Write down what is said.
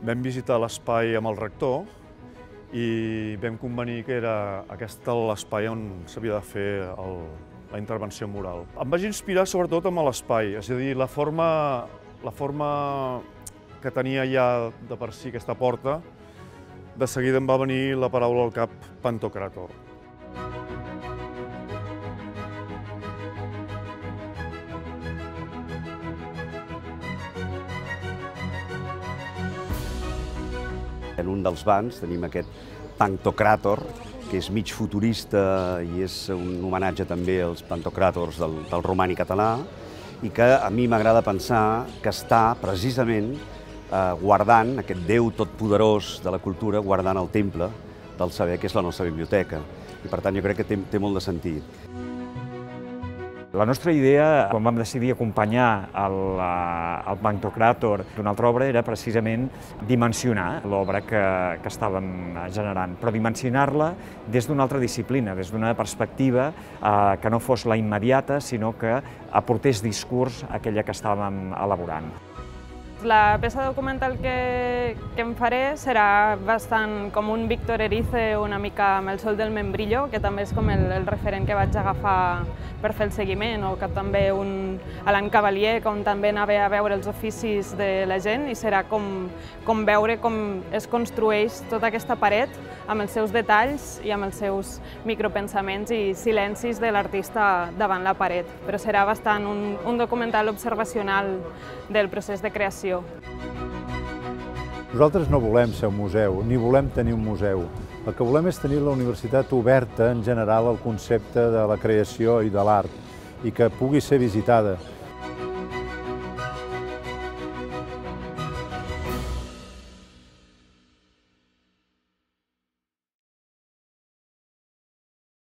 Vam visitar l'espai amb el rector i vam convenir que era aquest l'espai on s'havia de fer la intervenció mural. Em vaig inspirar sobretot amb l'espai, és a dir, la forma que tenia ja de per si aquesta porta, de seguida em va venir la paraula al cap Pantocràtor. En un dels bancs tenim aquest Pantocràtor, que és mig futurista i és un homenatge també als pantocràtors del romànic català, i que a mi m'agrada pensar que està precisament guardant aquest Déu totpoderós de la cultura, guardant el temple del saber, que és la nostra biblioteca. I per tant jo crec que té molt de sentit. La nostra idea, quan vam decidir acompanyar el Pantocràtor d'una altra obra, era precisament dimensionar l'obra que estàvem generant, però dimensionar-la des d'una altra disciplina, des d'una perspectiva que no fos la immediata, sinó que aportés discurs a aquella que estàvem elaborant. La peça documental que em faré serà bastant com un Víctor Erice una mica amb el Sol del Membrillo, que també és com el referent que vaig agafar per fer el seguiment, o que també un Alain Cavalier, com també anava a veure els oficis de la gent, i serà com veure com es construeix tota aquesta paret amb els seus detalls i amb els seus micropensaments i silencis de l'artista davant la paret. Però serà bastant un documental observacional del procés de creació. Nosaltres no volem ser un museu, ni volem tenir un museu. El que volem és tenir la universitat oberta en general al concepte de la creació i de l'art, i que pugui ser visitada.